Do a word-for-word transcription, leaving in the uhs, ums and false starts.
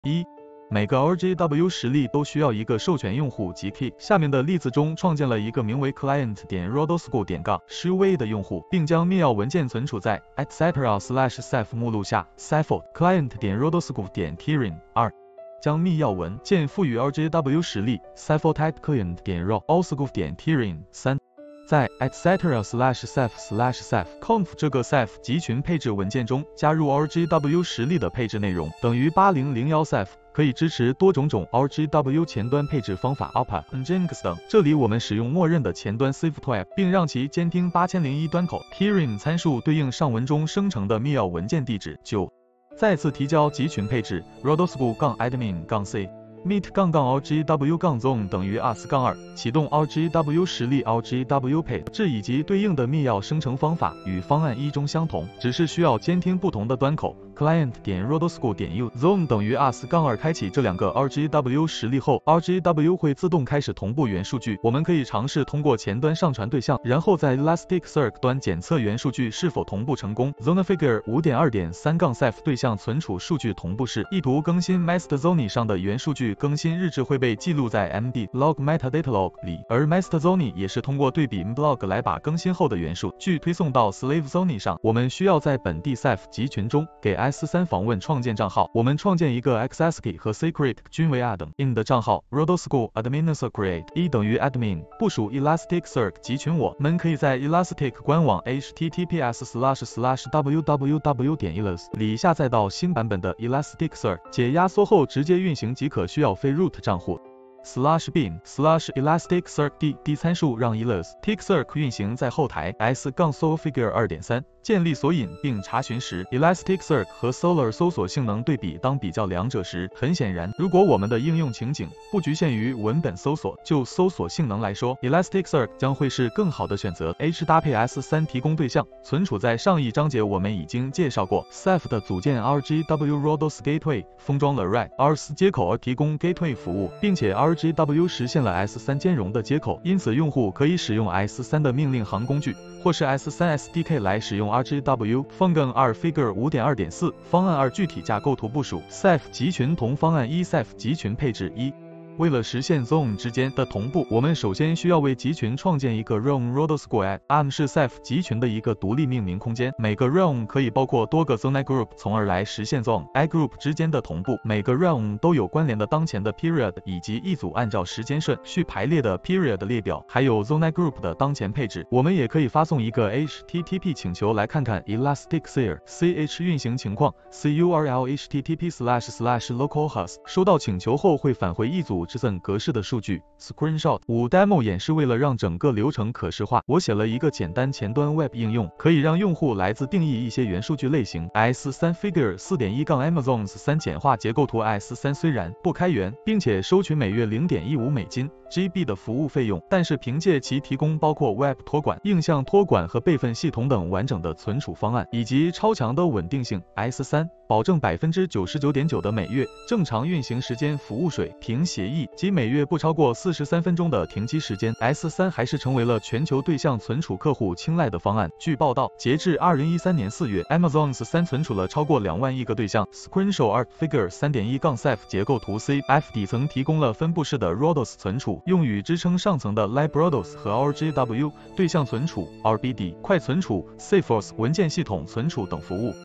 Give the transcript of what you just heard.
一、每个 R J W 实例都需要一个授权用户及 key。下面的例子中创建了一个名为 client 点 rodoschool 点杠 shuwei 的用户，并将密钥文件存储在 et cetera slash ceph 目录下 ceph client 点 rodoschool 点 keyring。二、将密钥文件赋予 R J W 实例 ceph type client 点 rodoschool 点 keyring。三、在 et cetera slash ceph slash ceph conf 这个 ceph 集群配置文件中加入 R J W 实例的配置内容，等于八零零一 ceph。可以支持多种种 R J W 前端配置方法 A P A、Nginx 等。这里我们使用默认的前端 ciftoapp， 并让其监听八千零一端口。Keyring 参数对应上文中生成的密钥文件地址。九、再次提交集群配置 rodoschool-admin-c。meet-R J W-zone 等于 as 二，启动 R J W 实例 R J W 配置以及对应的密钥生成方法与方案一中相同，只是需要监听不同的端口。client 点 rodoschool 点 u-zone 等于 as 二，开启这两个 R J W 实例后 ，R J W 会自动开始同步元数据。我们可以尝试通过前端上传对象，然后在 Elasticsearch 端检测元数据是否同步成功。Zonefigure 五点二点三 ceph 对象存储数据同步式，意图更新 master-zone 上的元数据更新日志会被记录在 M D log metadata log 里，而 master-zone 也是通过对比 mblog 来把更新后的元数据推送到 slave-zone 上。我们需要在本地 ceph 集群中给 S 三 访问创建账号，我们创建一个 access key 和 secret 均为 admin 的账号 rodoschool admin-create 一等于 admin 部署 Elasticsearch 集群。我们可以在 Elastic 官网 https slash slash www 点 elas 里下载到新版本的 Elasticsearch， 解压缩后直接运行即可，需要非 root 账户。slash bin slash elasticsearch d d 参数让 Elasticsearch 运行在后台 s solfigure 二点三， 建立索引并查询时 Elasticsearch 和 Solr 搜索性能对比。当比较两者时，很显然，如果我们的应用情景不局限于文本搜索，就搜索性能来说 Elasticsearch 将会是更好的选择。H 搭配 S 三 提供对象存储在上一章节我们已经介绍过 ceph 的组件 R J W Rodos Gateway 封装了 R A S 接口而提供 Gateway 服务，并且 R J W 实现了 S 三 兼容的接口，因此用户可以使用 S 三 的命令行工具，或是 S 三 S D K 来使用 R J W。方案二 Figure 五点二点四， 方案二具体架构图部署 ceph 集群同方案一 ceph 集群配置一。为了实现 zone 之间的同步，我们首先需要为集群创建一个 realm rodoschool am 是 ceph 集群的一个独立命名空间，每个 realm 可以包括多个 zone group， 从而来实现 zone i group 之间的同步。每个 realm 都有关联的当前的 period 以及一组按照时间顺序排列的 period 列表，还有 zone i group 的当前配置。我们也可以发送一个 H T T P 请求来看看 Elasticsearch ch 运行情况 curl http slash slash localhost。 收到请求后会返回一组JSON 格式的数据 screenshot。 五 demo 演示为了让整个流程可视化，我写了一个简单前端 web 应用，可以让用户来自定义一些元数据类型。 S 三 Figure 四点一 Amazons 三简化结构图 S 三 虽然不开源，并且收取每月 零点一五美金 G B 的服务费用，但是凭借其提供包括 Web 托管、映像托管和备份系统等完整的存储方案，以及超强的稳定性 S 三 保证 百分之九十九点九 的每月正常运行时间服务水平协议及每月不超过四十三分钟的停机时间。 S 三 还是成为了全球对象存储客户青睐的方案。据报道，截至二零一三年四月 Amazons 三存储了超过两万亿个对象。 Screenshot 二 Figure 三点一 ceph 结构图 C F 底层提供了分布式的 Rodos 存储，用于支撑上层的 libRodos 和 R J W 对象存储 R B D 快存储 Cephos 文件系统存储等服务。